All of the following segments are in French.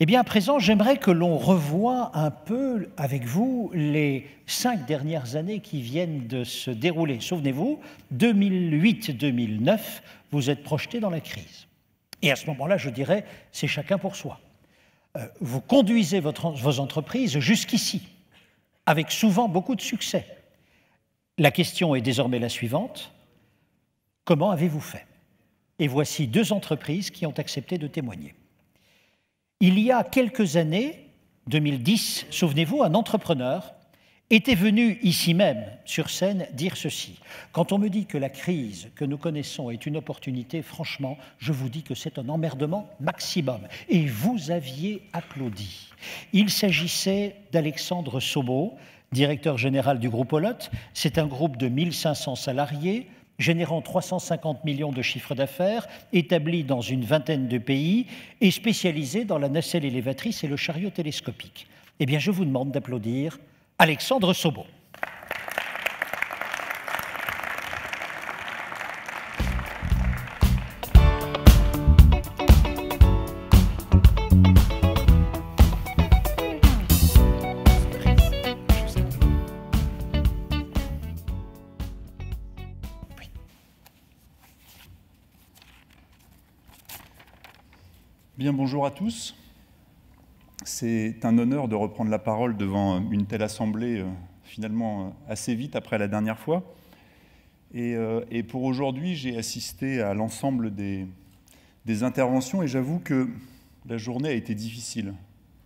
Eh bien, à présent, j'aimerais que l'on revoie un peu avec vous les 5 dernières années qui viennent de se dérouler. Souvenez-vous, 2008-2009, vous êtes projeté dans la crise. Et à ce moment-là, je dirais, c'est chacun pour soi. Vous conduisez vos entreprises jusqu'ici, avec souvent beaucoup de succès. La question est désormais la suivante. Comment avez-vous fait? Et voici 2 entreprises qui ont accepté de témoigner. Il y a quelques années, 2010, souvenez-vous, un entrepreneur était venu ici même, sur scène, dire ceci. Quand on me dit que la crise que nous connaissons est une opportunité, franchement, je vous dis que c'est un emmerdement maximum. Et vous aviez applaudi. Il s'agissait d'Alexandre Sobo, directeur général du groupe Olotte. C'est un groupe de 1500 salariés, générant 350 millions de chiffre d'affaires, établi dans une vingtaine de pays et spécialisé dans la nacelle élévatrice et le chariot télescopique. Eh bien, je vous demande d'applaudir Alexandre Sobo. Bien, bonjour à tous. C'est un honneur de reprendre la parole devant une telle assemblée, finalement assez vite après la dernière fois. Et pour aujourd'hui, j'ai assisté à l'ensemble des interventions et j'avoue que la journée a été difficile.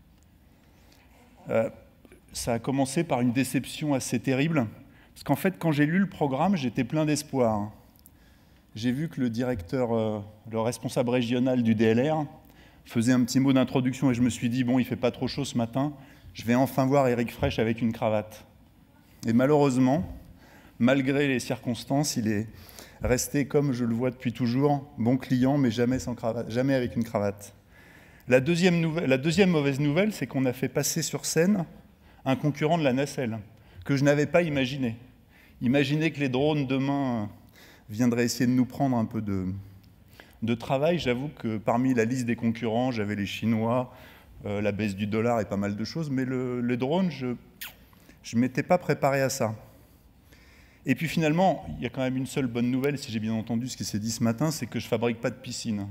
Ça a commencé par une déception assez terrible, parce qu'en fait, quand j'ai lu le programme, j'étais plein d'espoir. J'ai vu que le directeur, le responsable régional du DLR, faisait un petit mot d'introduction et je me suis dit, bon, il ne fait pas trop chaud ce matin, je vais enfin voir Éric Fraîche avec une cravate. Et malheureusement, malgré les circonstances, il est resté, comme je le vois depuis toujours, bon client, mais jamais sans cravate, jamais avec une cravate. La deuxième mauvaise nouvelle, c'est qu'on a fait passer sur scène un concurrent de la nacelle, que je n'avais pas imaginé. Imaginer que les drones, demain, viendraient essayer de nous prendre un peu de travail, j'avoue que parmi la liste des concurrents, j'avais les Chinois, la baisse du dollar et pas mal de choses, mais le drone, je ne m'étais pas préparé à ça. Et puis finalement, il y a quand même une seule bonne nouvelle, si j'ai bien entendu ce qui s'est dit ce matin, c'est que je ne fabrique pas de piscine.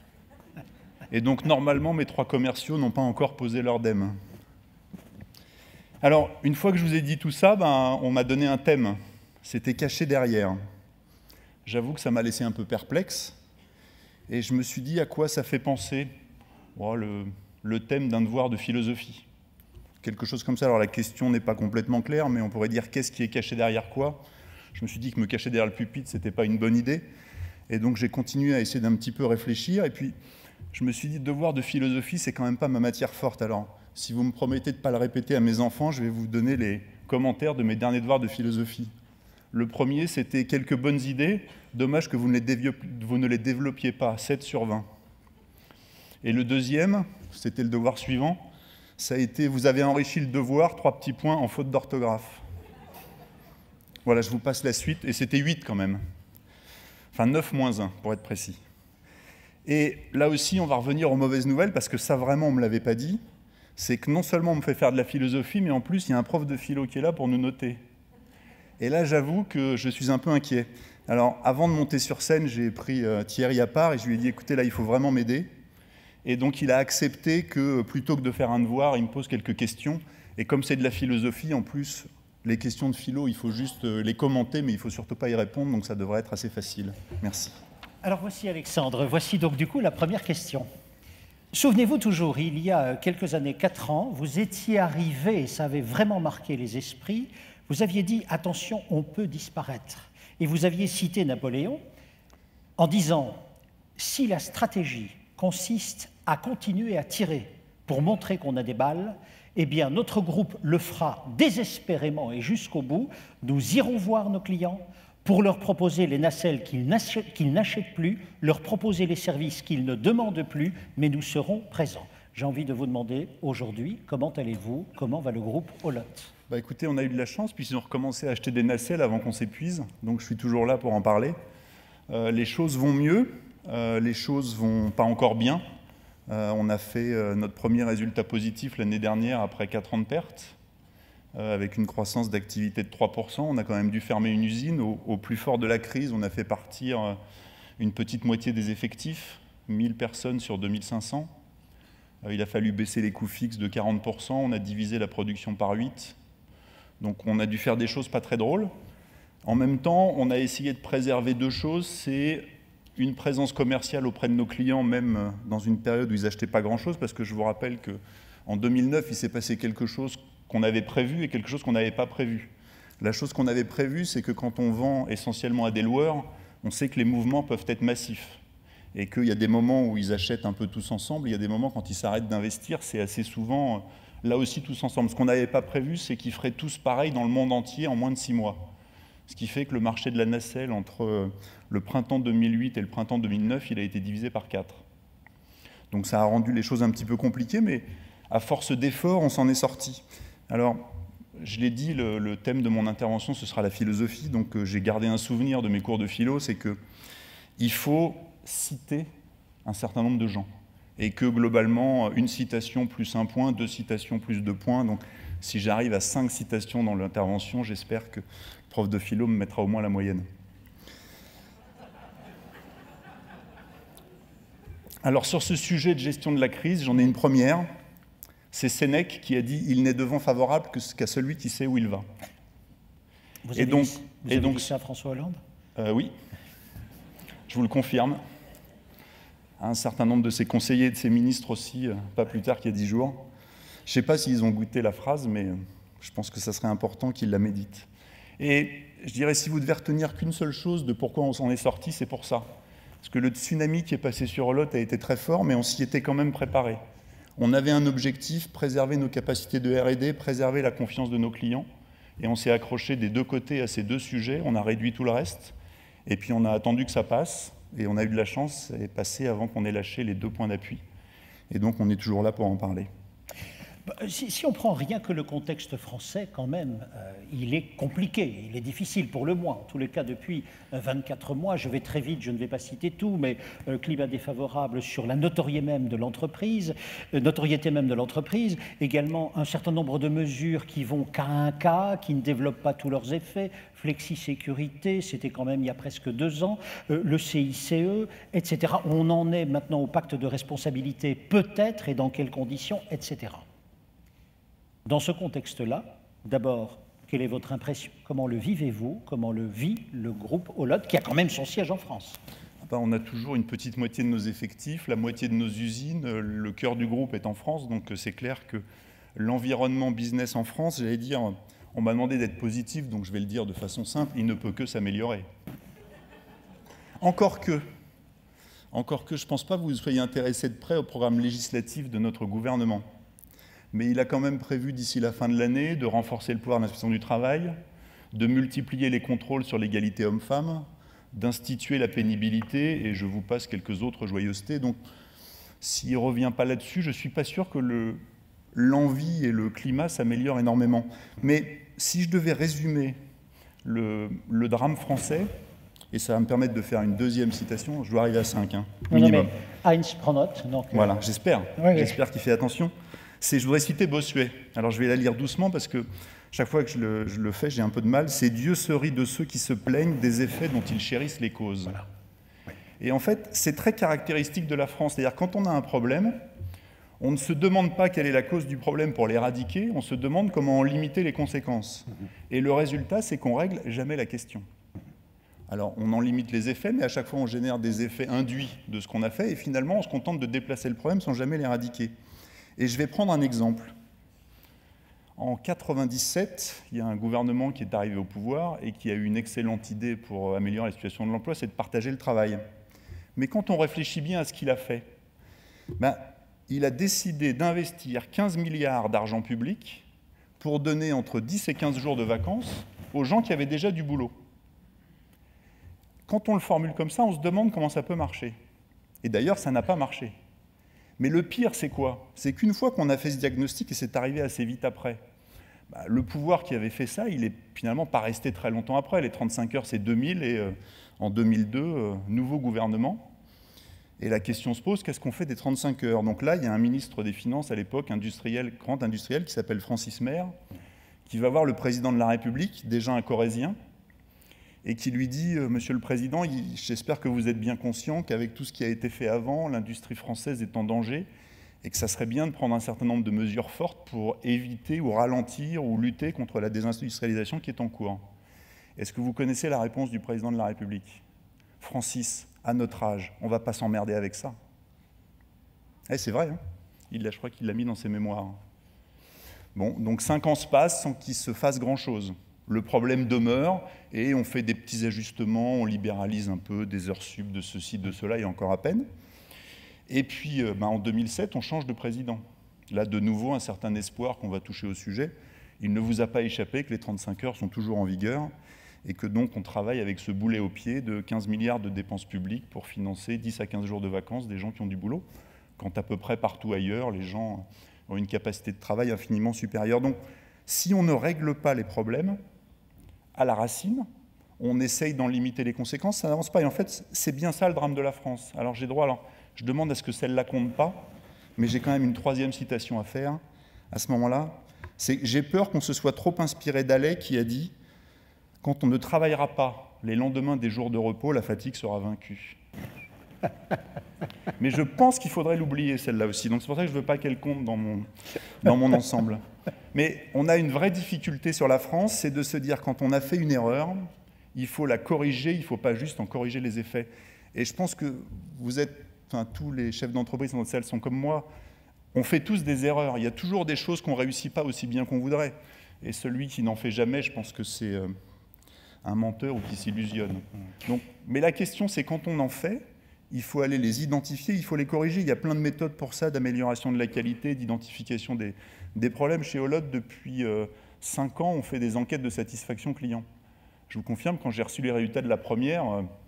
Et donc normalement, mes 3 commerciaux n'ont pas encore posé leur DEM. Alors, une fois que je vous ai dit tout ça, on m'a donné un thème. C'était caché derrière. J'avoue que ça m'a laissé un peu perplexe. Et je me suis dit à quoi ça fait penser le thème d'un devoir de philosophie. Quelque chose comme ça. Alors la question n'est pas complètement claire, mais on pourrait dire qu'est-ce qui est caché derrière quoi. Je me suis dit que me cacher derrière le pupitre, ce n'était pas une bonne idée. Et donc j'ai continué à essayer d'un petit peu réfléchir. Et puis je me suis dit, devoir de philosophie, c'est quand même pas ma matière forte. Alors si vous me promettez de ne pas le répéter à mes enfants, je vais vous donner les commentaires de mes derniers devoirs de philosophie. Le premier, c'était quelques bonnes idées. Dommage que vous ne les développiez pas, 7 sur 20. Et le deuxième, c'était le devoir suivant, ça a été, vous avez enrichi le devoir, 3 petits points en faute d'orthographe. Voilà, je vous passe la suite, et c'était 8 quand même. Enfin 9 moins 1, pour être précis. Et là aussi, on va revenir aux mauvaises nouvelles, parce que ça vraiment, on ne me l'avait pas dit. C'est que non seulement on me fait faire de la philosophie, mais en plus, il y a un prof de philo qui est là pour nous noter. Et là, j'avoue que je suis un peu inquiet. Alors, avant de monter sur scène, j'ai pris Thierry à part et je lui ai dit, écoutez, là, il faut vraiment m'aider. Et donc, il a accepté que, plutôt que de faire un devoir, il me pose quelques questions. Et comme c'est de la philosophie, en plus, les questions de philo, il faut juste les commenter, mais il ne faut surtout pas y répondre, donc ça devrait être assez facile. Merci. Alors, voici Alexandre. Voici donc, du coup, la première question. Souvenez-vous toujours, il y a quelques années, 4 ans, vous étiez arrivé, et ça avait vraiment marqué les esprits, vous aviez dit « attention, on peut disparaître ». Et vous aviez cité Napoléon en disant « si la stratégie consiste à continuer à tirer pour montrer qu'on a des balles, eh bien notre groupe le fera désespérément et jusqu'au bout. Nous irons voir nos clients pour leur proposer les nacelles qu'ils n'achètent plus, leur proposer les services qu'ils ne demandent plus, mais nous serons présents ». J'ai envie de vous demander aujourd'hui, comment allez-vous? Comment va le groupe Olotte? Écoutez, on a eu de la chance puisqu'ils ont recommencé à acheter des nacelles avant qu'on s'épuise, donc je suis toujours là pour en parler. Les choses vont mieux, les choses vont pas encore bien. On a fait notre premier résultat positif l'année dernière après 4 ans de pertes, avec une croissance d'activité de 3%. On a quand même dû fermer une usine. Au plus fort de la crise, on a fait partir une petite moitié des effectifs, 1000 personnes sur 2500. Il a fallu baisser les coûts fixes de 40%, on a divisé la production par 8. Donc on a dû faire des choses pas très drôles. En même temps, on a essayé de préserver 2 choses, c'est une présence commerciale auprès de nos clients, même dans une période où ils n'achetaient pas grand-chose, parce que je vous rappelle qu'en 2009, il s'est passé quelque chose qu'on avait prévu et quelque chose qu'on n'avait pas prévu. La chose qu'on avait prévue, c'est que quand on vend essentiellement à des loueurs, on sait que les mouvements peuvent être massifs et qu'il y a des moments où ils achètent un peu tous ensemble, il y a des moments quand ils s'arrêtent d'investir, c'est assez souvent là aussi tous ensemble. Ce qu'on n'avait pas prévu, c'est qu'ils feraient tous pareil dans le monde entier en moins de 6 mois. Ce qui fait que le marché de la nacelle, entre le printemps 2008 et le printemps 2009, il a été divisé par 4. Donc ça a rendu les choses un petit peu compliquées, mais à force d'efforts, on s'en est sorti. Alors, je l'ai dit, le thème de mon intervention, ce sera la philosophie. Donc j'ai gardé un souvenir de mes cours de philo, c'est qu'il faut citer un certain nombre de gens. Et que globalement, une citation plus 1 point, 2 citations plus 2 points. Donc si j'arrive à 5 citations dans l'intervention, j'espère que le prof de philo me mettra au moins la moyenne. Alors sur ce sujet de gestion de la crise, j'en ai une première. C'est Sénèque qui a dit « Il n'est de vent favorable qu'à celui qui sait où il va ». Vous avez dit ça à François Hollande ? Oui, je vous le confirme. Un certain nombre de ses conseillers et de ses ministres aussi, pas plus tard qu'il y a 10 jours. Je ne sais pas s'ils ont goûté la phrase, mais je pense que ça serait important qu'ils la méditent. Et je dirais, si vous devez retenir qu'une seule chose de pourquoi on s'en est sorti, c'est pour ça. Parce que le tsunami qui est passé sur Olot a été très fort, mais on s'y était quand même préparé. On avait un objectif, préserver nos capacités de R&D, préserver la confiance de nos clients. Et on s'est accroché des 2 côtés à ces 2 sujets, on a réduit tout le reste. Et puis on a attendu que ça passe. Et on a eu de la chance, ça est passé avant qu'on ait lâché les 2 points d'appui. Et donc on est toujours là pour en parler. Si on prend rien que le contexte français, quand même, il est compliqué, il est difficile pour le moins. En tous les cas, depuis 24 mois, je vais très vite, je ne vais pas citer tout, mais climat défavorable sur la notoriété même de l'entreprise, également un certain nombre de mesures qui vont cas un cas, qui ne développent pas tous leurs effets, flexi-sécurité, c'était quand même il y a presque 2 ans, le CICE, etc. On en est maintenant au pacte de responsabilité, peut-être, et dans quelles conditions, etc. Dans ce contexte-là, d'abord, quelle est votre impression? Comment le vivez-vous? Comment le vit le groupe Olot, qui a quand même son siège en France? On a toujours une petite moitié de nos effectifs, la moitié de nos usines, le cœur du groupe est en France, donc c'est clair que l'environnement business en France, j'allais dire, on m'a demandé d'être positif, donc je vais le dire de façon simple, il ne peut que s'améliorer. Encore que je ne pense pas que vous soyez intéressé de près au programme législatif de notre gouvernement. Mais il a quand même prévu d'ici la fin de l'année de renforcer le pouvoir de l'inspection du travail, de multiplier les contrôles sur l'égalité homme-femme, d'instituer la pénibilité, et je vous passe quelques autres joyeusetés. Donc, s'il ne revient pas là-dessus, je ne suis pas sûr que l'envie et le climat s'améliorent énormément. Mais si je devais résumer le drame français, et ça va me permettre de faire une 2e citation, je dois arriver à 5, minimum. Non, mais Heinz prend note. Donc, voilà, j'espère. Oui. J'espère qu'il fait attention. Je voudrais citer Bossuet. Alors je vais la lire doucement parce que chaque fois que je le fais, j'ai un peu de mal. C'est « Dieu se rit de ceux qui se plaignent des effets dont ils chérissent les causes voilà. ». Et en fait, c'est très caractéristique de la France. C'est-à-dire quand on a un problème, on ne se demande pas quelle est la cause du problème pour l'éradiquer, on se demande comment en limiter les conséquences. Et le résultat, c'est qu'on ne règle jamais la question. Alors, on en limite les effets, mais à chaque fois, on génère des effets induits de ce qu'on a fait, et finalement, on se contente de déplacer le problème sans jamais l'éradiquer. Et je vais prendre un exemple. En 1997, il y a un gouvernement qui est arrivé au pouvoir et qui a eu une excellente idée pour améliorer la situation de l'emploi, c'est de partager le travail. Mais quand on réfléchit bien à ce qu'il a fait, il a décidé d'investir 15 milliards d'argent public pour donner entre 10 et 15 jours de vacances aux gens qui avaient déjà du boulot. Quand on le formule comme ça, on se demande comment ça peut marcher. Et d'ailleurs, ça n'a pas marché. Mais le pire, c'est quoi? C'est qu'une fois qu'on a fait ce diagnostic, et c'est arrivé assez vite après, le pouvoir qui avait fait ça, il n'est finalement pas resté très longtemps après. Les 35 heures, c'est 2000, et en 2002, nouveau gouvernement. Et la question se pose, qu'est-ce qu'on fait des 35 heures? Donc là, il y a un ministre des Finances à l'époque, grand industriel, qui s'appelle Francis Maire, qui va voir le président de la République, déjà un Corrézien, et qui lui dit « Monsieur le Président, j'espère que vous êtes bien conscient qu'avec tout ce qui a été fait avant, l'industrie française est en danger et que ça serait bien de prendre un certain nombre de mesures fortes pour éviter ou ralentir ou lutter contre la désindustrialisation qui est en cours. » Est-ce que vous connaissez la réponse du président de la République? Francis, à notre âge, on ne va pas s'emmerder avec ça. Eh, c'est vrai, hein, je crois qu'il l'a mis dans ses mémoires. Bon, donc 5 ans se passent sans qu'il se fasse grand-chose. Le problème demeure et on fait des petits ajustements, on libéralise un peu des heures sup, de ceci, de cela, et encore à peine. Et puis, en 2007, on change de président. Là, de nouveau, un certain espoir qu'on va toucher au sujet. Il ne vous a pas échappé que les 35 heures sont toujours en vigueur et que donc on travaille avec ce boulet au pied de 15 milliards de dépenses publiques pour financer 10 à 15 jours de vacances des gens qui ont du boulot, quand à peu près partout ailleurs, les gens ont une capacité de travail infiniment supérieure. Donc, si on ne règle pas les problèmes à la racine, on essaye d'en limiter les conséquences, ça n'avance pas. Et en fait, c'est bien ça le drame de la France. Alors, je demande à ce que celle-là compte pas, mais j'ai quand même une troisième citation à faire à ce moment-là. C'est « J'ai peur qu'on se soit trop inspiré d'Halley qui a dit « Quand on ne travaillera pas les lendemains des jours de repos, la fatigue sera vaincue. » Mais je pense qu'il faudrait l'oublier, celle-là aussi. Donc c'est pour ça que je ne veux pas qu'elle compte dans mon ensemble. Mais on a une vraie difficulté sur la France, c'est de se dire quand on a fait une erreur, il faut la corriger, il ne faut pas juste en corriger les effets. Et je pense que vous êtes, enfin tous les chefs d'entreprise dans notre salle sont comme moi, on fait tous des erreurs. Il y a toujours des choses qu'on ne réussit pas aussi bien qu'on voudrait. Et celui qui n'en fait jamais, je pense que c'est un menteur ou qui s'illusionne. Donc, mais la question, c'est quand on en fait, il faut aller les identifier, il faut les corriger. Il y a plein de méthodes pour ça, d'amélioration de la qualité, d'identification des problèmes. Chez Olotte, depuis 5 ans, on fait des enquêtes de satisfaction client. Je vous confirme, quand j'ai reçu les résultats de la première,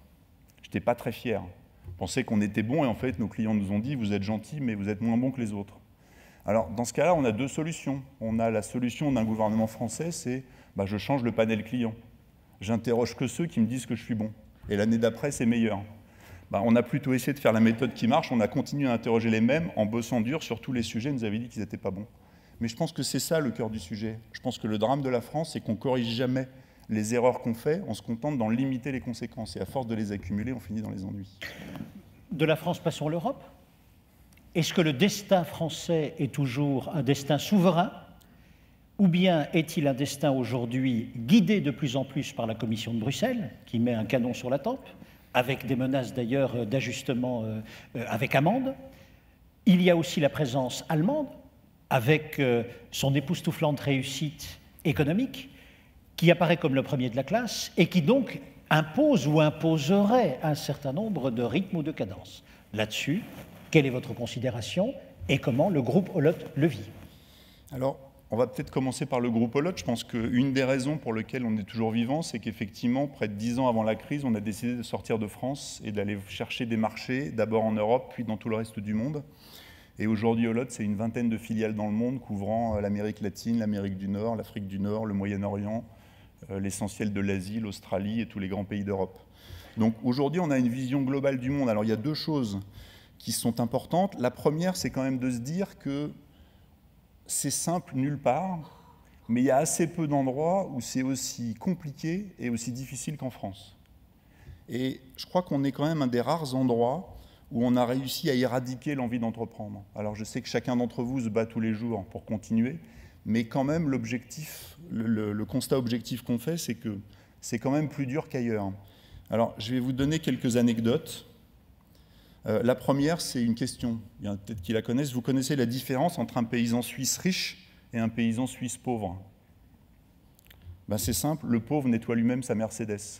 je n'étais pas très fier. Je pensais qu'on était bon et en fait, nos clients nous ont dit « vous êtes gentils, mais vous êtes moins bons que les autres ». Alors, dans ce cas-là, on a 2 solutions. On a la solution d'un gouvernement français, c'est je change le panel client. J'interroge que ceux qui me disent que je suis bon. Et l'année d'après, c'est meilleur. On a plutôt essayé de faire la méthode qui marche, on a continué à interroger les mêmes en bossant dur sur tous les sujets, ils nous avaient dit qu'ils n'étaient pas bons. Mais je pense que c'est ça le cœur du sujet. Je pense que le drame de la France, c'est qu'on ne corrige jamais les erreurs qu'on fait, on se contente d'en limiter les conséquences. Et à force de les accumuler, on finit dans les ennuis. De la France, passons l'Europe. Est-ce que le destin français est toujours un destin souverain? Ou bien est-il un destin aujourd'hui guidé de plus en plus par la Commission de Bruxelles, qui met un canon sur la tempe, avec des menaces d'ailleurs d'ajustement avec amende? Il y a aussi la présence allemande, avec son époustouflante réussite économique, qui apparaît comme le premier de la classe et qui donc impose ou imposerait un certain nombre de rythmes ou de cadences. Là-dessus, quelle est votre considération et comment le groupe Olotte le vit? Alors, on va peut-être commencer par le groupe Olotte. Je pense qu'une des raisons pour lesquelles on est toujours vivant, c'est qu'effectivement, près de 10 ans avant la crise, on a décidé de sortir de France et d'aller chercher des marchés, d'abord en Europe, puis dans tout le reste du monde. Et aujourd'hui, Olotte, c'est une vingtaine de filiales dans le monde, couvrant l'Amérique latine, l'Amérique du Nord, l'Afrique du Nord, le Moyen-Orient, l'essentiel de l'Asie, l'Australie et tous les grands pays d'Europe. Donc aujourd'hui, on a une vision globale du monde. Alors il y a 2 choses qui sont importantes. La première, c'est quand même de se dire que c'est simple nulle part, mais il y a assez peu d'endroits où c'est aussi compliqué et aussi difficile qu'en France. Et je crois qu'on est quand même un des rares endroits où on a réussi à éradiquer l'envie d'entreprendre. Alors je sais que chacun d'entre vous se bat tous les jours pour continuer, mais quand même l'objectif, le constat objectif qu'on fait, c'est que c'est quand même plus dur qu'ailleurs. Alors je vais vous donner quelques anecdotes. La première, c'est une question, il y en a peut-être qui la connaissent. Vous connaissez la différence entre un paysan suisse riche et un paysan suisse pauvre? C'est simple, le pauvre nettoie lui-même sa Mercedes.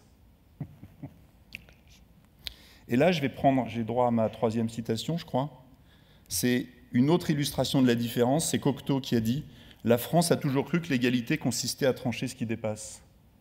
Et là, j'ai droit à ma 3e citation, je crois. C'est une autre illustration de la différence, c'est Cocteau qui a dit « La France a toujours cru que l'égalité consistait à trancher ce qui dépasse ».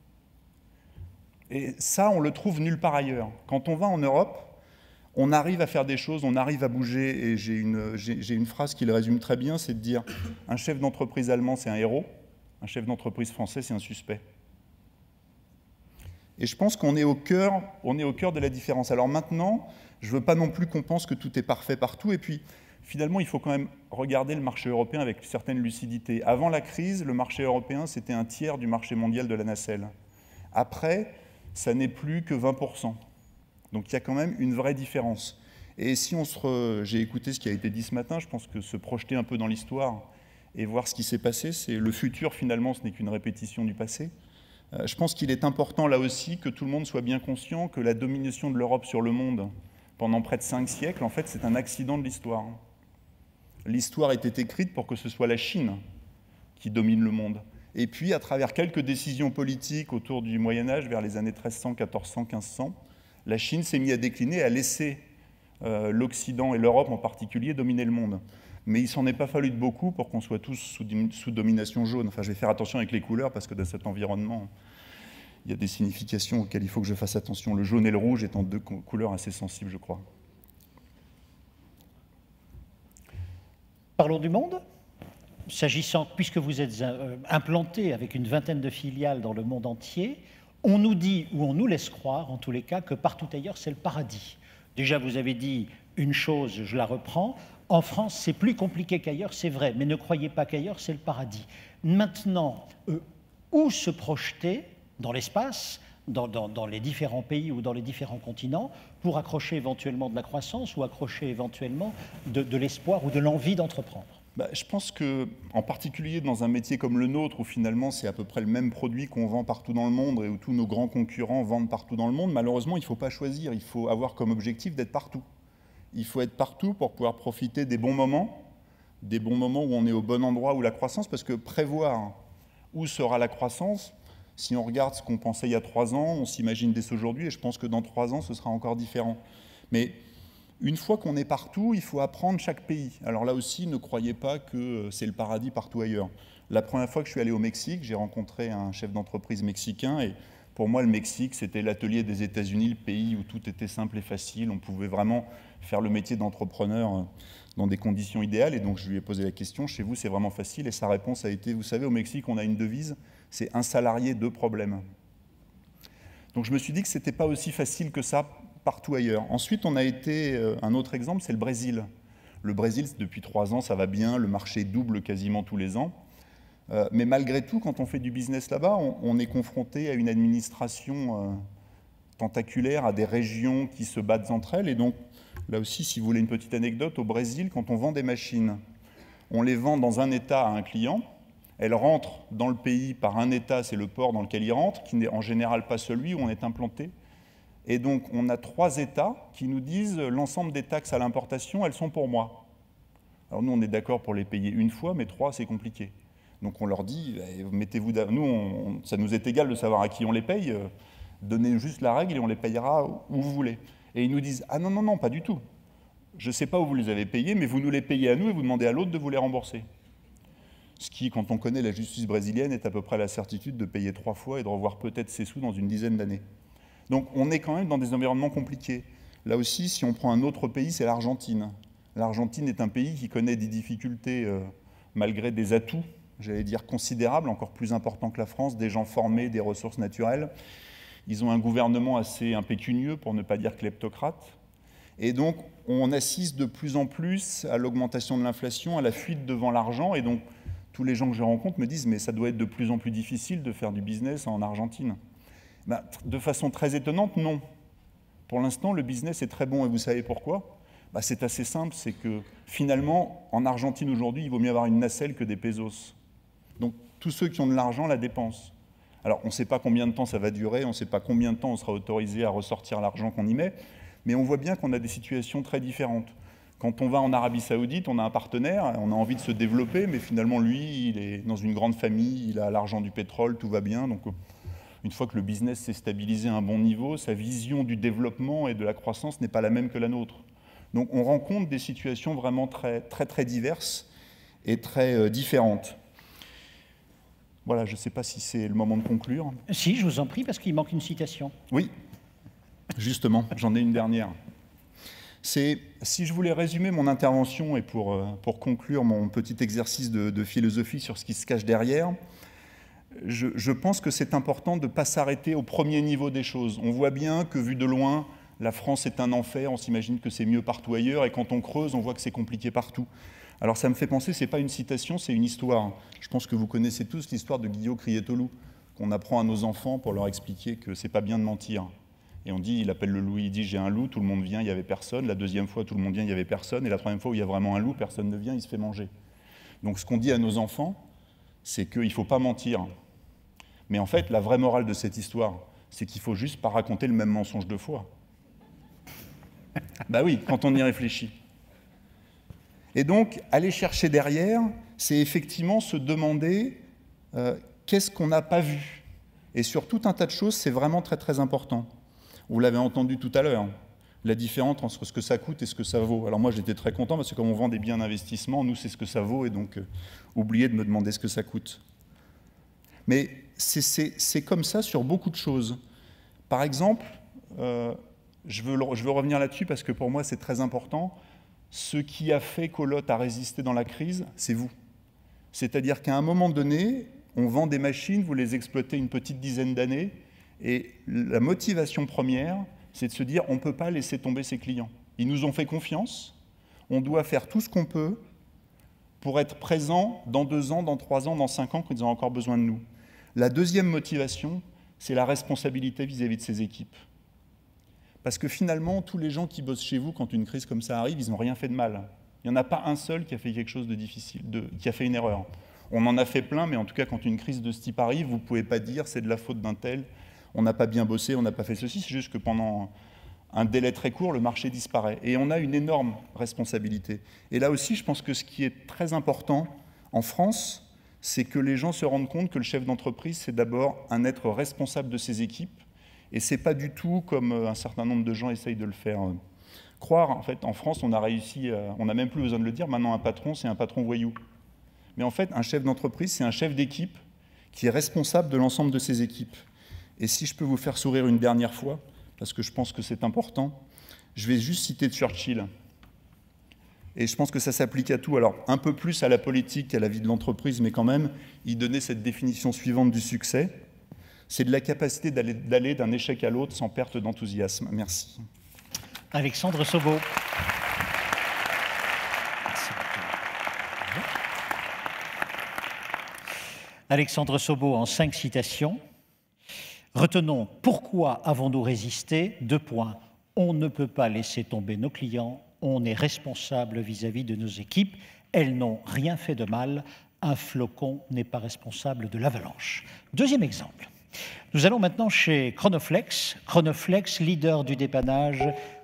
Et ça, on le trouve nulle part ailleurs. Quand on va en Europe, on arrive à faire des choses, on arrive à bouger, et j'ai une phrase qui le résume très bien, c'est de dire « Un chef d'entreprise allemand, c'est un héros, un chef d'entreprise français, c'est un suspect ». Et je pense qu'on est au cœur de la différence. Alors maintenant, je ne veux pas non plus qu'on pense que tout est parfait partout. Et puis, finalement, il faut quand même regarder le marché européen avec une certaine lucidité. Avant la crise, le marché européen, c'était un tiers du marché mondial de la nacelle. Après, ça n'est plus que 20%. Donc il y a quand même une vraie différence. Et si j'ai écouté ce qui a été dit ce matin, je pense que se projeter un peu dans l'histoire et voir ce qui s'est passé, c'est le futur finalement, ce n'est qu'une répétition du passé. Je pense qu'il est important là aussi que tout le monde soit bien conscient que la domination de l'Europe sur le monde pendant près de 5 siècles, en fait, c'est un accident de l'histoire. L'histoire était écrite pour que ce soit la Chine qui domine le monde. Et puis, à travers quelques décisions politiques autour du Moyen-Âge, vers les années 1300, 1400, 1500, la Chine s'est mise à décliner, à laisser l'Occident et l'Europe en particulier dominer le monde. Mais il ne s'en est pas fallu de beaucoup pour qu'on soit tous sous domination jaune. Enfin, je vais faire attention avec les couleurs parce que dans cet environnement, il y a des significations auxquelles il faut que je fasse attention. Le jaune et le rouge étant deux couleurs assez sensibles, je crois. Parlons du monde. Puisque vous êtes implanté avec une vingtaine de filiales dans le monde entier, on nous dit, ou on nous laisse croire, en tous les cas, que partout ailleurs, c'est le paradis. Déjà, vous avez dit une chose, je la reprends, en France, c'est plus compliqué qu'ailleurs, c'est vrai, mais ne croyez pas qu'ailleurs, c'est le paradis. Maintenant, où se projeter dans l'espace, dans les différents pays ou dans les différents continents, pour accrocher éventuellement de la croissance ou accrocher éventuellement de l'espoir ou de l'envie d'entreprendre? Je pense qu'en particulier dans un métier comme le nôtre, où finalement c'est à peu près le même produit qu'on vend partout dans le monde et où tous nos grands concurrents vendent partout dans le monde, malheureusement, il ne faut pas choisir, il faut avoir comme objectif d'être partout. Il faut être partout pour pouvoir profiter des bons moments où on est au bon endroit, où la croissance, parce que prévoir où sera la croissance, si on regarde ce qu'on pensait il y a 3 ans, on s'imagine dès aujourd'hui, et je pense que dans 3 ans, ce sera encore différent. Mais une fois qu'on est partout, il faut apprendre chaque pays. Alors là aussi, ne croyez pas que c'est le paradis partout ailleurs. La première fois que je suis allé au Mexique, j'ai rencontré un chef d'entreprise mexicain et pour moi, le Mexique, c'était l'atelier des États-Unis, le pays où tout était simple et facile. On pouvait vraiment faire le métier d'entrepreneur dans des conditions idéales. Et donc, je lui ai posé la question, chez vous, c'est vraiment facile? Et sa réponse a été, vous savez, au Mexique, on a une devise, c'est un salarié, 2 problèmes. Donc, je me suis dit que ce n'était pas aussi facile que ça partout ailleurs. Ensuite, on a été, un autre exemple, c'est le Brésil. Le Brésil, depuis 3 ans, ça va bien, le marché double quasiment tous les ans. Mais malgré tout, quand on fait du business là-bas, on est confronté à une administration tentaculaire, à des régions qui se battent entre elles. Et donc, là aussi, si vous voulez une petite anecdote, au Brésil, quand on vend des machines, on les vend dans un État à un client, elles rentrent dans le pays par un État, c'est le port dans lequel ils rentrent, qui n'est en général pas celui où on est implanté. Et donc, on a 3 États qui nous disent l'ensemble des taxes à l'importation, elles sont pour moi. Alors nous, on est d'accord pour les payer une fois, mais 3, c'est compliqué. Donc on leur dit, mettez-vous, nous, ça nous est égal de savoir à qui on les paye, donnez juste la règle et on les payera où vous voulez. Et ils nous disent, ah non, non, non, pas du tout. Je ne sais pas où vous les avez payés, mais vous nous les payez à nous et vous demandez à l'autre de vous les rembourser. Ce qui, quand on connaît la justice brésilienne, est à peu près la certitude de payer 3 fois et de revoir peut-être ses sous dans une dizaine d'années. Donc on est quand même dans des environnements compliqués. Là aussi, si on prend un autre pays, c'est l'Argentine. L'Argentine est un pays qui connaît des difficultés malgré des atouts, j'allais dire considérables, encore plus importants que la France, des gens formés, des ressources naturelles. Ils ont un gouvernement assez impécunieux, pour ne pas dire kleptocrate. Et donc, on assiste de plus en plus à l'augmentation de l'inflation, à la fuite devant l'argent. Et donc, tous les gens que je rencontre me disent « mais ça doit être de plus en plus difficile de faire du business en Argentine ». De façon très étonnante, non. Pour l'instant, le business est très bon. Et vous savez pourquoi ? C'est assez simple, c'est que finalement, en Argentine aujourd'hui, il vaut mieux avoir une nacelle que des pesos. Donc, tous ceux qui ont de l'argent la dépensent. Alors, on ne sait pas combien de temps ça va durer, on ne sait pas combien de temps on sera autorisé à ressortir l'argent qu'on y met, mais on voit bien qu'on a des situations très différentes. Quand on va en Arabie Saoudite, on a un partenaire, on a envie de se développer, mais finalement, lui, il est dans une grande famille, il a l'argent du pétrole, tout va bien. Donc, une fois que le business s'est stabilisé à un bon niveau, sa vision du développement et de la croissance n'est pas la même que la nôtre. Donc, on rencontre des situations vraiment très, très, très diverses et très différentes. Voilà, je ne sais pas si c'est le moment de conclure. Si, je vous en prie, parce qu'il manque une citation. Oui, justement, j'en ai une dernière. Si je voulais résumer mon intervention et pour conclure mon petit exercice de philosophie sur ce qui se cache derrière, je pense que c'est important de ne pas s'arrêter au premier niveau des choses. On voit bien que, vu de loin, la France est un enfer, on s'imagine que c'est mieux partout ailleurs, et quand on creuse, on voit que c'est compliqué partout. Alors ça me fait penser, ce n'est pas une citation, c'est une histoire. Je pense que vous connaissez tous l'histoire de Guillaume criait au loup, qu'on apprend à nos enfants pour leur expliquer que c'est pas bien de mentir. Et on dit, il appelle le loup, il dit j'ai un loup, tout le monde vient, il n'y avait personne. La deuxième fois, tout le monde vient, il n'y avait personne. Et la troisième fois où il y a vraiment un loup, personne ne vient, il se fait manger. Donc ce qu'on dit à nos enfants, c'est qu'il ne faut pas mentir. Mais en fait, la vraie morale de cette histoire, c'est qu'il ne faut juste pas raconter le même mensonge deux fois. Bah oui, quand on y réfléchit. Et donc, aller chercher derrière, c'est effectivement se demander qu'est-ce qu'on n'a pas vu. Et sur tout un tas de choses, c'est vraiment très très important. Vous l'avez entendu tout à l'heure, la différence entre ce que ça coûte et ce que ça vaut. Alors moi, j'étais très content parce que comme on vend des biens d'investissement, nous, c'est ce que ça vaut, et donc oubliez de me demander ce que ça coûte. Mais c'est comme ça sur beaucoup de choses. Par exemple, je veux revenir là-dessus parce que pour moi, c'est très important. Ce qui a fait qu'Olot a résisté dans la crise, c'est vous. C'est-à-dire qu'à un moment donné, on vend des machines, vous les exploitez une petite dizaine d'années, et la motivation première, c'est de se dire on ne peut pas laisser tomber ses clients. Ils nous ont fait confiance, on doit faire tout ce qu'on peut pour être présent dans 2 ans, dans 3 ans, dans 5 ans, quand ils ont encore besoin de nous. La deuxième motivation, c'est la responsabilité vis-à-vis de ces équipes. Parce que finalement, tous les gens qui bossent chez vous, quand une crise comme ça arrive, ils n'ont rien fait de mal. Il n'y en a pas un seul qui a fait quelque chose de difficile, qui a fait une erreur. On en a fait plein, mais en tout cas, quand une crise de ce type arrive, vous ne pouvez pas dire c'est de la faute d'un tel, on n'a pas bien bossé, on n'a pas fait ceci, c'est juste que pendant un délai très court, le marché disparaît. Et on a une énorme responsabilité. Et là aussi, je pense que ce qui est très important en France, c'est que les gens se rendent compte que le chef d'entreprise, c'est d'abord un être responsable de ses équipes. Et ce n'est pas du tout comme un certain nombre de gens essayent de le faire croire. En fait, en France, on a réussi, on n'a même plus besoin de le dire, maintenant un patron, c'est un patron voyou. Mais en fait, un chef d'entreprise, c'est un chef d'équipe qui est responsable de l'ensemble de ses équipes. Et si je peux vous faire sourire une dernière fois, parce que je pense que c'est important, je vais juste citer Churchill. Et je pense que ça s'applique à tout. Alors, un peu plus à la politique qu'à la vie de l'entreprise, mais quand même, il donnait cette définition suivante du succès. C'est de la capacité d'aller d'un échec à l'autre sans perte d'enthousiasme. Merci. Alexandre Sobo. Alexandre Sobo en 5 citations. Retenons, pourquoi avons-nous résisté? 2 points. On ne peut pas laisser tomber nos clients, on est responsable vis-à-vis de nos équipes, elles n'ont rien fait de mal, un flocon n'est pas responsable de l'avalanche. 2e exemple. Nous allons maintenant chez Chronoflex. Chronoflex, leader du dépannage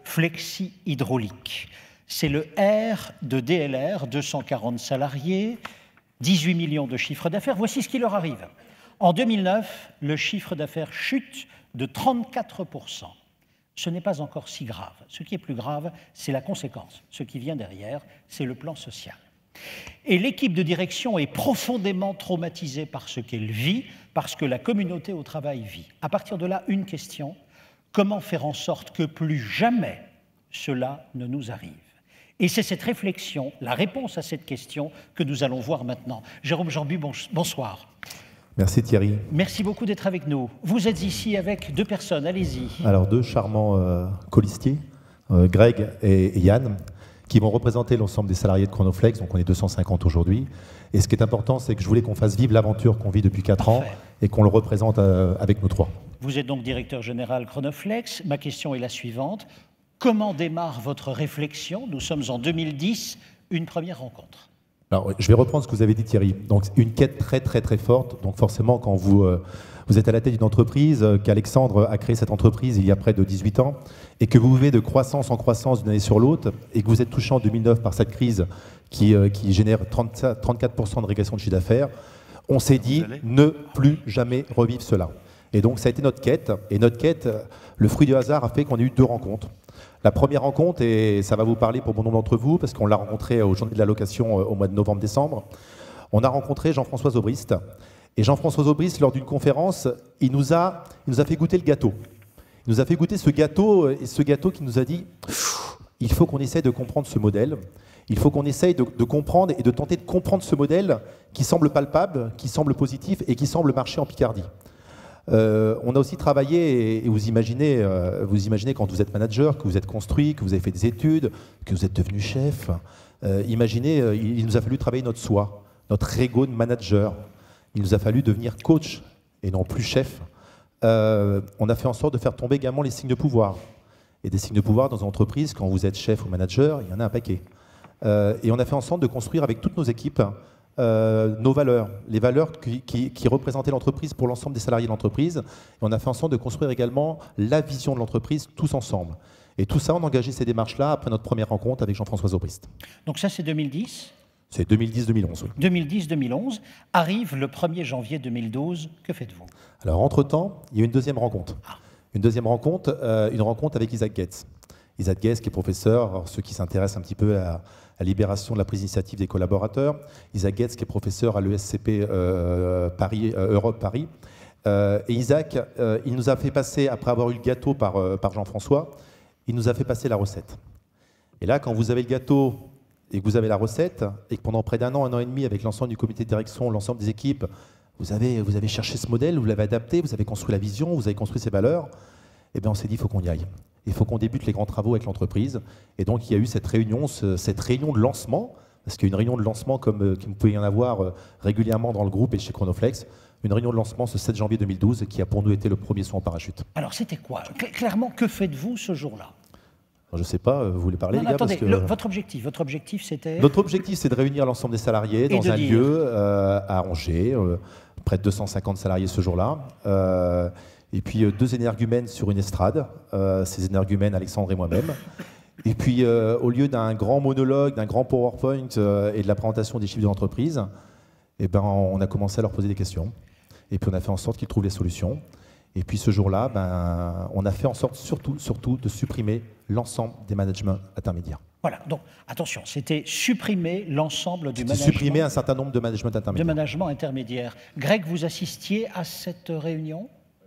flexi-hydraulique. C'est le R de DLR, 240 salariés, 18 millions de chiffre d'affaires. Voici ce qui leur arrive. En 2009, le chiffre d'affaires chute de 34%. Ce n'est pas encore si grave. Ce qui est plus grave, c'est la conséquence. Ce qui vient derrière, c'est le plan social. Et l'équipe de direction est profondément traumatisée par ce qu'elle vit, parce que la communauté au travail vit. À partir de là, une question, comment faire en sorte que plus jamais cela ne nous arrive? Et c'est cette réflexion, la réponse à cette question, que nous allons voir maintenant. Jérôme Jambu, bonsoir. Merci Thierry. Merci beaucoup d'être avec nous. Vous êtes ici avec 2 personnes, allez-y. Alors 2 charmants colistiers, Greg et Yann, qui vont représenter l'ensemble des salariés de Chronoflex, donc on est 250 aujourd'hui. Et ce qui est important, c'est que je voulais qu'on fasse vivre l'aventure qu'on vit depuis 4 ans et qu'on le représente avec nous 3. Vous êtes donc directeur général Chronoflex. Ma question est la suivante. Comment démarre votre réflexion? Nous sommes en 2010, une première rencontre. Alors, je vais reprendre ce que vous avez dit Thierry. Donc une quête très très très forte. Donc forcément, quand vous êtes à la tête d'une entreprise, qu'Alexandre a créé cette entreprise il y a près de 18 ans, et que vous vivez de croissance en croissance d'une année sur l'autre, et que vous êtes touché en 2009 par cette crise qui génère 34% de régression de chiffre d'affaires, on s'est dit ne plus jamais revivre cela. Et donc ça a été notre quête. Et notre quête, le fruit du hasard a fait qu'on ait eu 2 rencontres. La première rencontre, et ça va vous parler pour bon nombre d'entre vous, parce qu'on l'a rencontré aux Journées de la location au mois de novembre-décembre, on a rencontré Jean-François Zobrist. Et Jean-François Zobrist, lors d'une conférence, il nous a fait goûter le gâteau. Il nous a fait goûter ce gâteau, et ce gâteau qui nous a dit « il faut qu'on essaie de comprendre ce modèle ». Il faut qu'on essaye de comprendre et de tenter de comprendre ce modèle qui semble palpable, qui semble positif et qui semble marcher en Picardie. On a aussi travaillé, et vous imaginez quand vous êtes manager, que vous êtes construit, que vous avez fait des études, que vous êtes devenu chef. Imaginez, il nous a fallu travailler notre soi, notre ego de manager. Il nous a fallu devenir coach et non plus chef. On a fait en sorte de faire tomber également les signes de pouvoir. Et des signes de pouvoir dans une entreprise, quand vous êtes chef ou manager, il y en a un paquet. Et on a fait en sorte de construire avec toutes nos équipes nos valeurs, les valeurs qui représentaient l'entreprise pour l'ensemble des salariés de l'entreprise. Et on a fait en sorte de construire également la vision de l'entreprise tous ensemble. Et tout ça, on a engagé ces démarches-là après notre première rencontre avec Jean-François Zobrist. Donc ça, c'est 2010 ? C'est 2010-2011, oui. 2010-2011. Arrive le 1er janvier 2012. Que faites-vous? Alors, entre-temps, il y a une deuxième rencontre. Une deuxième rencontre, une rencontre avec Isaac Getz. Isaac Getz, qui est professeur, alors ceux qui s'intéressent un petit peu à libération de la prise d'initiative des collaborateurs. Isaac Getz, qui est professeur à l'ESCP Paris, Europe Paris. Et Isaac, il nous a fait passer, après avoir eu le gâteau par Jean-François, il nous a fait passer la recette. Et là, quand vous avez le gâteau et que vous avez la recette, et que pendant près d'un an et demi, avec l'ensemble du comité de direction, l'ensemble des équipes, vous avez cherché ce modèle, vous l'avez adapté, vous avez construit la vision, vous avez construit ses valeurs, et bien on s'est dit, il faut qu'on y aille. Il faut qu'on débute les grands travaux avec l'entreprise. Et donc, il y a eu cette réunion de lancement, parce qu'il y a une réunion de lancement comme qu'il pouvait y en avoir régulièrement dans le groupe et chez Chronoflex, une réunion de lancement ce 7 janvier 2012 qui a pour nous été le premier saut en parachute. Alors, c'était quoi? Clairement, que faites-vous ce jour-là? Je ne sais pas, vous voulez parler, non, les gars, attendez, parce que... votre objectif, c'était... Notre objectif, c'est de réunir l'ensemble des salariés dans un lieu à Angers, près de 250 salariés ce jour-là, et puis 2 énergumènes sur une estrade, ces énergumènes, Alexandre et moi-même. Et puis, au lieu d'un grand monologue, d'un grand PowerPoint et de la présentation des chiffres de l'entreprise, eh ben, on a commencé à leur poser des questions. Et puis, on a fait en sorte qu'ils trouvent les solutions. Et puis, ce jour-là, on a fait en sorte, surtout, de supprimer l'ensemble des managements intermédiaires. Voilà, donc, attention, c'était supprimer l'ensemble du management... Supprimer un certain nombre de managements intermédiaires. De management intermédiaire. Greg, vous assistiez à cette réunion?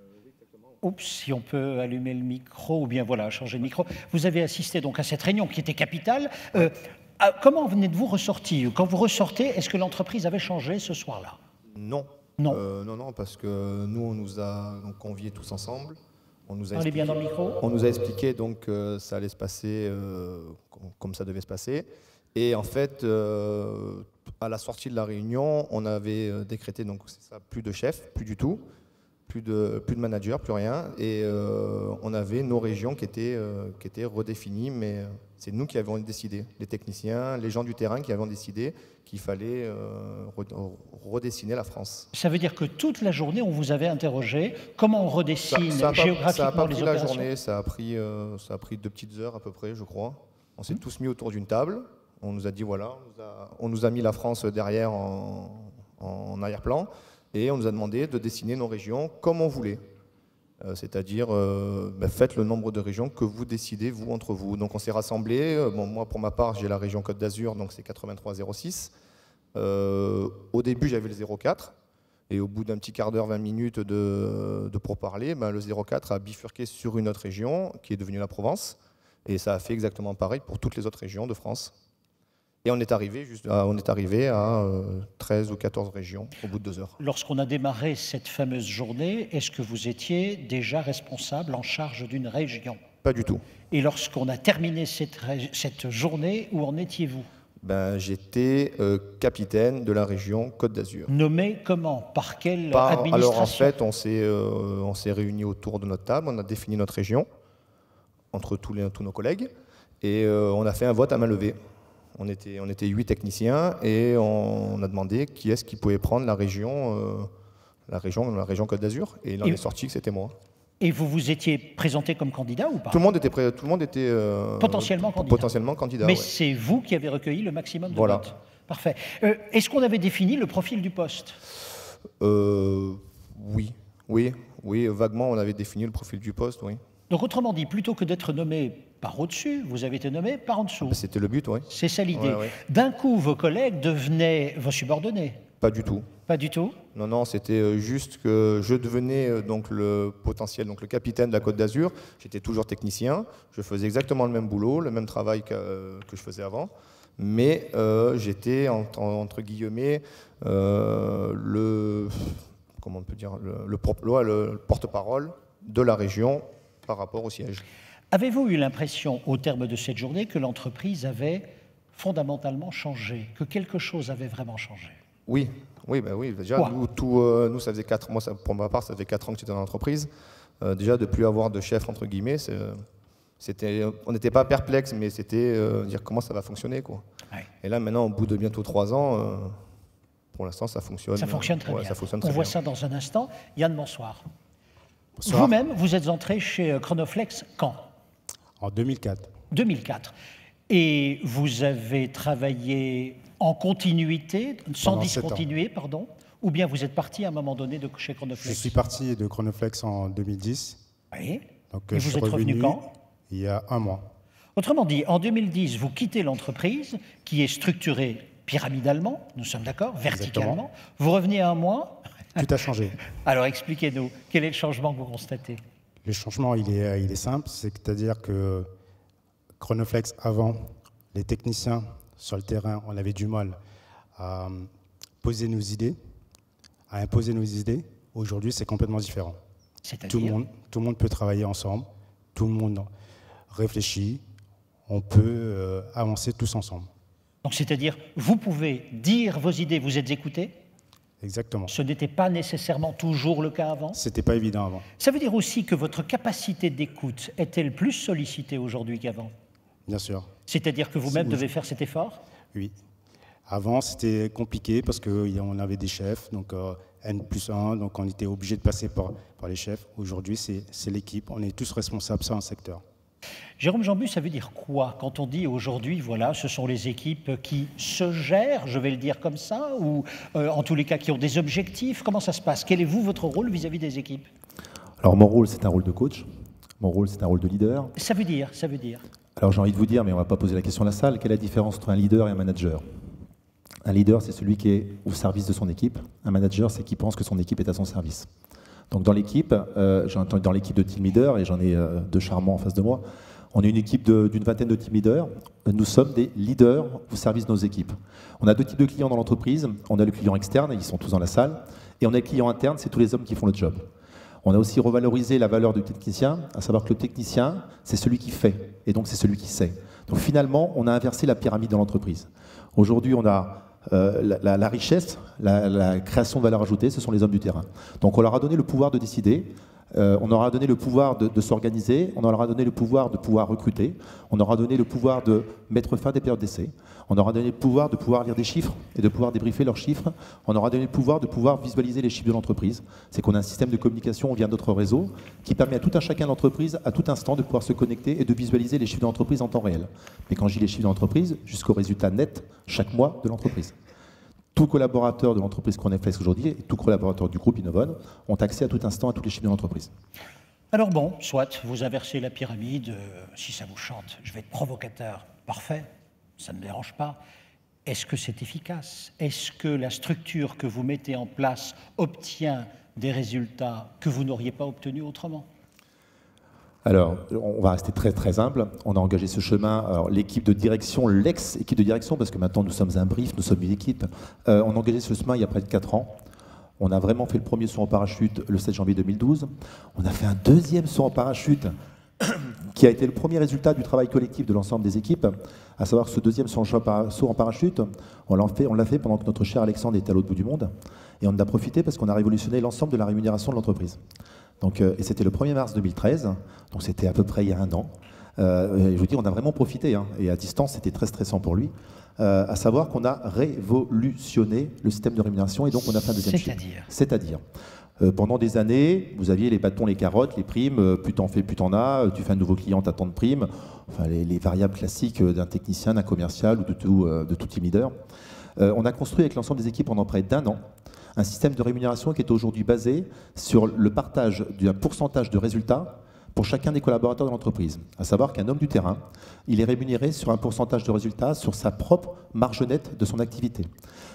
Oups, si on peut allumer le micro, ou bien voilà, changer de micro. Vous avez assisté donc à cette réunion qui était capitale. Comment venez-vous ressortir? Quand vous ressortez, est-ce que l'entreprise avait changé ce soir-là? Non. Non. Non, parce que nous, on nous a donc conviés tous ensemble. On nous a Parlez bien dans le micro. On nous a expliqué donc que ça allait se passer comme ça devait se passer. Et en fait, à la sortie de la réunion, on avait décrété donc c'est ça, plus de chefs, plus du tout. Plus de managers, plus rien. Et on avait nos régions qui étaient redéfinies, mais c'est nous qui avions décidé, les techniciens, les gens du terrain qui avaient décidé qu'il fallait redessiner la France. Ça veut dire que toute la journée, on vous avait interrogé comment on redessine géographiquement ça a pas les pris opérations. la journée, ça a pris 2 petites heures à peu près, je crois. On s'est tous mis autour d'une table. On nous a dit voilà, on nous a mis la France derrière en arrière-plan. Et on nous a demandé de dessiner nos régions comme on voulait. C'est-à-dire, faites le nombre de régions que vous décidez, vous, entre vous. Donc on s'est rassemblés. Moi, pour ma part, j'ai la région Côte d'Azur, donc c'est 8306. Au début, j'avais le 04. Et au bout d'un petit quart d'heure, 20 minutes de pourparlers, le 04 a bifurqué sur une autre région, qui est devenue la Provence. Et ça a fait exactement pareil pour toutes les autres régions de France. Et on est arrivé à 13 ou 14 régions au bout de 2 heures. Lorsqu'on a démarré cette fameuse journée, est-ce que vous étiez déjà responsable en charge d'une région? Pas du tout. Et lorsqu'on a terminé cette journée, où en étiez-vous? J'étais capitaine de la région Côte d'Azur. Nommé comment? Par quelle administration? Alors en fait, on s'est réunis autour de notre table, on a défini notre région entre tous nos collègues et on a fait un vote à main levée. On était 8 techniciens et on a demandé qui est-ce qui pouvait prendre la région Côte d'Azur. Et il en est sorti que c'était moi. Et vous vous étiez présenté comme candidat ou pas? Tout le monde était potentiellement candidat. Mais ouais. C'est vous qui avez recueilli le maximum de voilà. votes. Parfait. Est-ce qu'on avait défini le profil du poste? Oui, vaguement on avait défini le profil du poste, oui. Donc autrement dit, plutôt que d'être nommé par au-dessus, vous avez été nommé par en dessous. C'était le but, oui. C'est ça l'idée. Ouais. D'un coup, vos collègues devenaient vos subordonnés? Pas du tout. Pas du tout? Non, c'était juste que je devenais donc le capitaine de la Côte d'Azur. J'étais toujours technicien, je faisais exactement le même boulot, le même travail que je faisais avant. mais j'étais, entre guillemets, comment on peut dire, le porte-parole de la région par rapport au siège. Avez-vous eu l'impression, au terme de cette journée, que l'entreprise avait fondamentalement changé, que quelque chose avait vraiment changé? Oui, oui, ben oui. Déjà, nous, ça faisait 4 mois, pour ma part, ça fait 4 ans que j'étais dans l'entreprise. Déjà, de ne plus avoir de chef, entre guillemets, on n'était pas perplexe, mais c'était dire comment ça va fonctionner, quoi. Ouais. Et là, maintenant, au bout de bientôt 3 ans, pour l'instant, ça fonctionne. Ça fonctionne très bien. Ça fonctionne très On voit bien. Ça dans un instant. Yann, bonsoir. Bonsoir. Vous-même, vous êtes entré chez Chronoflex quand? En 2004. 2004. Et vous avez travaillé en continuité, sans discontinuer, pardon, ou bien vous êtes parti à un moment donné de chez Chronoflex? Je suis parti de Chronoflex en 2010. Oui. Donc, et vous êtes revenu quand? Il y a 1 mois. Autrement dit, en 2010, vous quittez l'entreprise qui est structurée pyramidalement, nous sommes d'accord, verticalement. Exactement. Vous revenez à 1 mois. Tout a changé. Alors expliquez-nous, quel est le changement que vous constatez? Le changement, il est simple, c'est-à-dire que Chronoflex, avant, les techniciens sur le terrain, on avait du mal à poser nos idées, à imposer nos idées. Aujourd'hui, c'est complètement différent. Tout le monde peut travailler ensemble, tout le monde réfléchit, on peut avancer tous ensemble. Donc c'est-à-dire, vous pouvez dire vos idées, vous êtes écoutés? Exactement. Ce n'était pas nécessairement toujours le cas avant? C'était pas évident avant. Ça veut dire aussi que votre capacité d'écoute est-elle plus sollicitée aujourd'hui qu'avant? Bien sûr. C'est-à-dire que vous-même devez faire cet effort? Oui. Avant, c'était compliqué parce qu'on avait des chefs, donc N+1, donc on était obligé de passer par les chefs. Aujourd'hui, c'est l'équipe, on est tous responsables sur un secteur. Jérôme Jambus, ça veut dire quoi quand on dit aujourd'hui, voilà, ce sont les équipes qui se gèrent, je vais le dire comme ça, ou en tous les cas qui ont des objectifs? Comment ça se passe? Quel est votre rôle vis-à-vis des équipes? Alors mon rôle, c'est un rôle de coach. Mon rôle, c'est un rôle de leader. Ça veut dire? Alors j'ai envie de vous dire, mais on ne va pas poser la question à la salle, quelle est la différence entre un leader et un manager? Un leader, c'est celui qui est au service de son équipe. Un manager, c'est qui pense que son équipe est à son service. Donc dans l'équipe, dans l'équipe de team leader, et j'en ai 2 charmants en face de moi, on est une équipe d'une vingtaine de team leaders. Nous sommes des leaders au service de nos équipes. On a 2 types de clients dans l'entreprise. On a le client externe, ils sont tous dans la salle, et on a le client interne, c'est tous les hommes qui font le job. On a aussi revalorisé la valeur du technicien, à savoir que le technicien, c'est celui qui fait, et donc c'est celui qui sait. Donc finalement, on a inversé la pyramide dans l'entreprise. Aujourd'hui, on a la richesse, la création de valeur ajoutée, ce sont les hommes du terrain. Donc on leur a donné le pouvoir de décider, on leur a donné le pouvoir de s'organiser, on leur a donné le pouvoir de pouvoir recruter, on leur a donné le pouvoir de mettre fin à des périodes d'essai, on leur a donné le pouvoir de pouvoir lire des chiffres et de pouvoir débriefer leurs chiffres, on leur a donné le pouvoir de pouvoir visualiser les chiffres de l'entreprise. C'est qu'on a un système de communication via notre réseau qui permet à tout un chacun de l'entreprise, à tout instant, de pouvoir se connecter et de visualiser les chiffres de l'entreprise en temps réel. Mais quand je dis les chiffres de l'entreprise, jusqu'au résultat net chaque mois de l'entreprise. Tout collaborateur de l'entreprise Chronoflex aujourd'hui et tout collaborateur du groupe Innovon ont accès à tout instant à tous les chiffres de l'entreprise. Alors bon, soit vous inversez la pyramide, si ça vous chante, je vais être provocateur, parfait, ça ne me dérange pas. Est-ce que c'est efficace? Est-ce que la structure que vous mettez en place obtient des résultats que vous n'auriez pas obtenus autrement? Alors, on va rester très très humble. On a engagé ce chemin. L'équipe de direction, l'ex-équipe de direction, parce que maintenant nous sommes un brief, nous sommes une équipe, on a engagé ce chemin il y a près de 4 ans. On a vraiment fait le premier saut en parachute le 7 janvier 2012. On a fait un deuxième saut en parachute qui a été le premier résultat du travail collectif de l'ensemble des équipes, à savoir que ce deuxième saut en parachute, on l'a fait pendant que notre cher Alexandre était à l'autre bout du monde, et on en a profité parce qu'on a révolutionné l'ensemble de la rémunération de l'entreprise. Donc, et c'était le 1er mars 2013, donc c'était à peu près il y a 1 an. Je vous dis, on a vraiment profité, hein, et à distance, c'était très stressant pour lui, à savoir qu'on a révolutionné le système de rémunération, et donc on a fait un deuxième chiffre. C'est-à-dire pendant des années, vous aviez les bâtons, les carottes, les primes, plus t'en fais, plus t'en as, tu fais un nouveau client, t'as tant de primes, enfin les variables classiques d'un technicien, d'un commercial ou de tout team leader. On a construit avec l'ensemble des équipes pendant près d'1 an un système de rémunération qui est aujourd'hui basé sur le partage d'un pourcentage de résultats pour chacun des collaborateurs de l'entreprise. À savoir qu'un homme du terrain, il est rémunéré sur un pourcentage de résultats sur sa propre marge nette de son activité.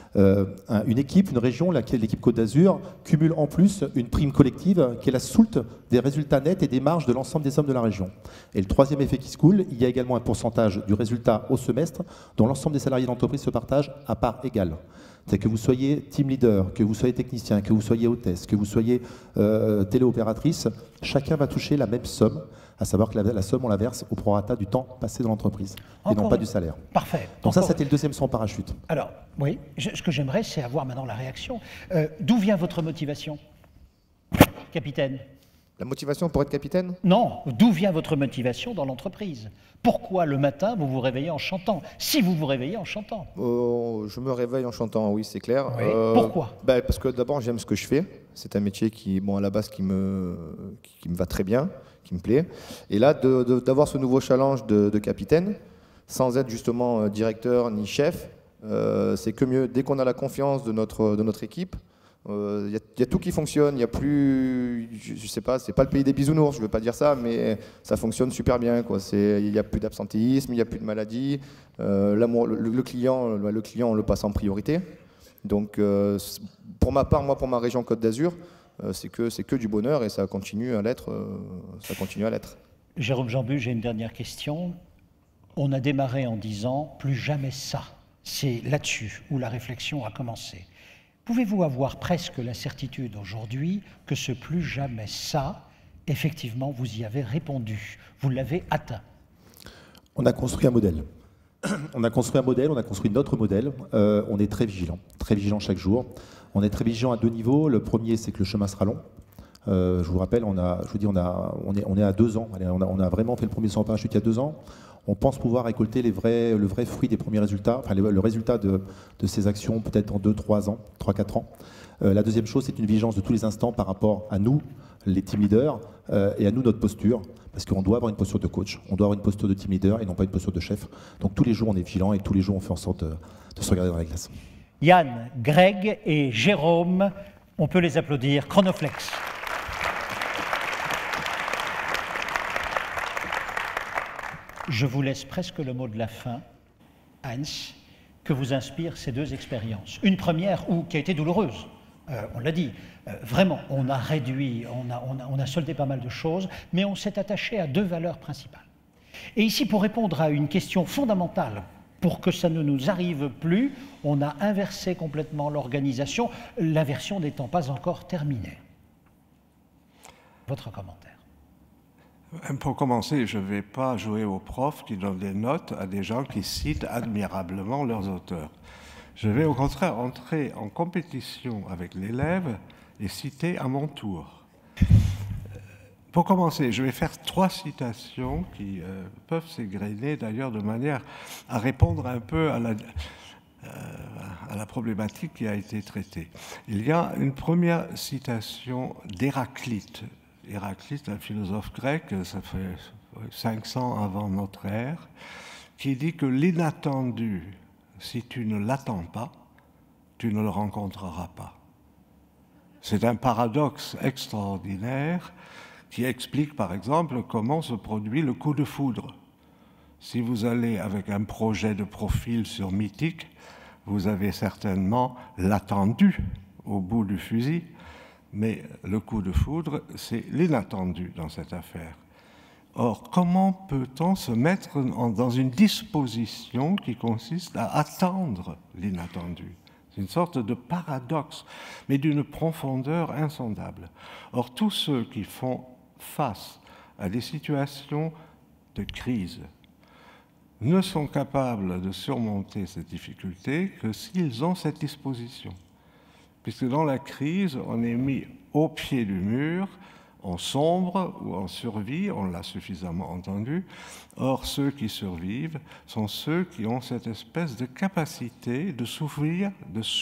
Une équipe, une région, l'équipe Côte d'Azur, cumule en plus une prime collective qui est la soulte des résultats nets et des marges de l'ensemble des hommes de la région. Et le troisième effet qui se coule, il y a également un pourcentage du résultat au semestre dont l'ensemble des salariés d'entreprise se partagent à part égale. C'est que vous soyez team leader, que vous soyez technicien, que vous soyez hôtesse, que vous soyez téléopératrice, chacun va toucher la même somme, à savoir que la somme, on la verse au prorata du temps passé dans l'entreprise, et non pas du salaire. Parfait. Donc ça, c'était le deuxième sans parachute. Alors, oui, ce que j'aimerais, c'est avoir maintenant la réaction. D'où vient votre motivation, capitaine? La motivation pour être capitaine? Non, d'où vient votre motivation dans l'entreprise? Pourquoi le matin vous vous réveillez en chantant? Si vous vous réveillez en chantant. Je me réveille en chantant, oui, c'est clair. Oui. Pourquoi? Parce que d'abord, j'aime ce que je fais. C'est un métier qui, bon, à la base, qui me va très bien, qui me plaît. Et là, d'avoir ce nouveau challenge de capitaine, sans être justement directeur ni chef, c'est que mieux. Dès qu'on a la confiance de notre équipe, il y a tout qui fonctionne, il n'y a plus, je sais pas, c'est pas le pays des bisounours, je veux pas dire ça, mais ça fonctionne super bien, quoi. Il n'y a plus d'absentéisme, il n'y a plus de maladie, le client, on le passe en priorité. Donc, pour ma part, moi, pour ma région Côte d'Azur, c'est que du bonheur et ça continue à l'être. Jérôme Jambu, j'ai une dernière question. On a démarré en disant plus jamais ça. C'est là-dessus où la réflexion a commencé. Pouvez-vous avoir presque la certitude aujourd'hui que ce plus jamais ça, effectivement, vous y avez répondu, vous l'avez atteint? On a construit un modèle. On a construit notre modèle. On est très vigilant chaque jour. On est très vigilant à deux niveaux. Le premier, c'est que le chemin sera long. Je vous rappelle, on est à 2 ans. On a vraiment fait le premier saut en parachute il y a 2 ans. On pense pouvoir récolter le vrai fruit des premiers résultats, enfin le résultat de ces actions peut-être dans 2-3 ans, 3-4 ans. La deuxième chose, c'est une vigilance de tous les instants par rapport à nous, les team leaders, et à nous, notre posture, parce qu'on doit avoir une posture de coach, on doit avoir une posture de team leader et non pas une posture de chef. Donc tous les jours, on est vigilant et tous les jours, on fait en sorte de se regarder dans la glace. Yann, Greg et Jérôme, on peut les applaudir. Chronoflex. Je vous laisse presque le mot de la fin, Heinz, que vous inspirent ces deux expériences. Une première qui a été douloureuse, on l'a dit, vraiment, on a réduit, on a soldé pas mal de choses, mais on s'est attaché à 2 valeurs principales. Et ici, pour répondre à une question fondamentale, pour que ça ne nous arrive plus, on a inversé complètement l'organisation, l'inversion n'étant pas encore terminée. Votre commentaire? Pour commencer, je ne vais pas jouer aux profs qui donnent des notes à des gens qui citent admirablement leurs auteurs. Je vais au contraire entrer en compétition avec l'élève et citer à mon tour. Pour commencer, je vais faire 3 citations qui peuvent s'égrener d'ailleurs de manière à répondre un peu à la problématique qui a été traitée. Il y a une première citation d'Héraclite. Héraclite, un philosophe grec, ça fait 500 avant notre ère, qui dit que l'inattendu, si tu ne l'attends pas, tu ne le rencontreras pas. C'est un paradoxe extraordinaire qui explique par exemple comment se produit le coup de foudre. Si vous allez avec un projet de profil sur Mythique, vous avez certainement l'attendu au bout du fusil, mais le coup de foudre, c'est l'inattendu dans cette affaire. Or, comment peut-on se mettre dans une disposition qui consiste à attendre l'inattendu? C'est une sorte de paradoxe, mais d'une profondeur insondable. Or, tous ceux qui font face à des situations de crise ne sont capables de surmonter cette difficulté que s'ils ont cette disposition. Puisque dans la crise, on est mis au pied du mur, en sombre ou en survie, on l'a suffisamment entendu. Or, ceux qui survivent sont ceux qui ont cette espèce de capacité de s'ouvrir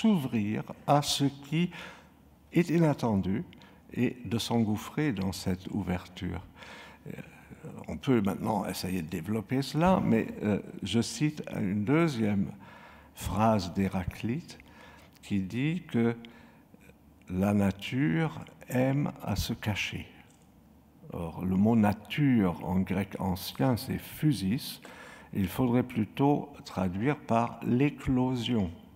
à ce qui est inattendu et de s'engouffrer dans cette ouverture. On peut maintenant essayer de développer cela, mais je cite une deuxième phrase d'Héraclite qui dit que la nature aime à se cacher. Or, le mot nature en grec ancien, c'est physis. Il faudrait plutôt traduire par l'éclosion.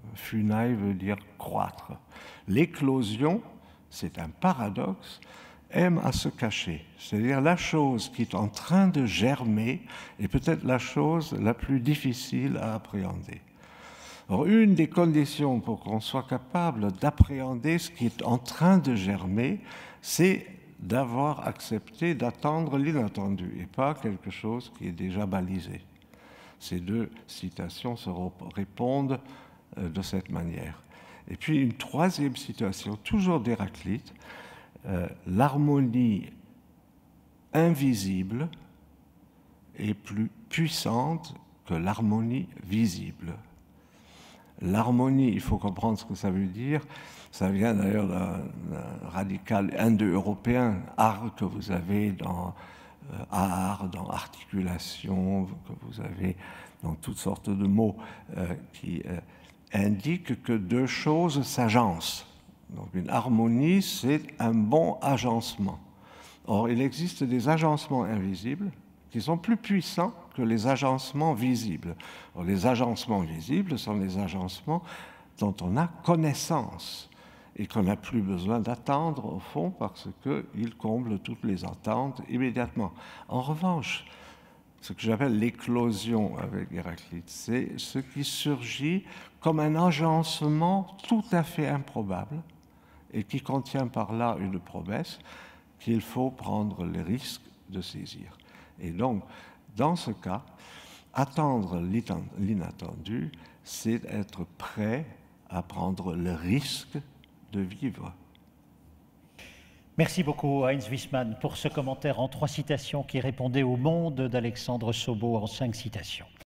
Funaille veut dire croître. L'éclosion, c'est un paradoxe, aime à se cacher. C'est-à-dire la chose qui est en train de germer est peut-être la chose la plus difficile à appréhender. Alors, une des conditions pour qu'on soit capable d'appréhender ce qui est en train de germer, c'est d'avoir accepté d'attendre l'inattendu et pas quelque chose qui est déjà balisé. Ces deux citations se répondent de cette manière. Et puis une troisième citation, toujours d'Héraclite, l'harmonie invisible est plus puissante que l'harmonie visible. L'harmonie, il faut comprendre ce que ça veut dire. Ça vient d'ailleurs d'un radical indo-européen, art que vous avez dans art, dans articulation, que vous avez dans toutes sortes de mots qui indiquent que deux choses s'agencent. Donc une harmonie, c'est un bon agencement. Or, il existe des agencements invisibles qui sont plus puissants que les agencements visibles. Or, les agencements visibles sont les agencements dont on a connaissance et qu'on n'a plus besoin d'attendre au fond parce qu'ils comblent toutes les attentes immédiatement. En revanche, ce que j'appelle l'éclosion avec Héraclite, c'est ce qui surgit comme un agencement tout à fait improbable et qui contient par là une promesse qu'il faut prendre le risque de saisir. Et donc, dans ce cas, attendre l'inattendu, c'est être prêt à prendre le risque de vivre. Merci beaucoup Heinz Wiesmann pour ce commentaire en 3 citations qui répondait au monde d'Alexandre Sobo en 5 citations.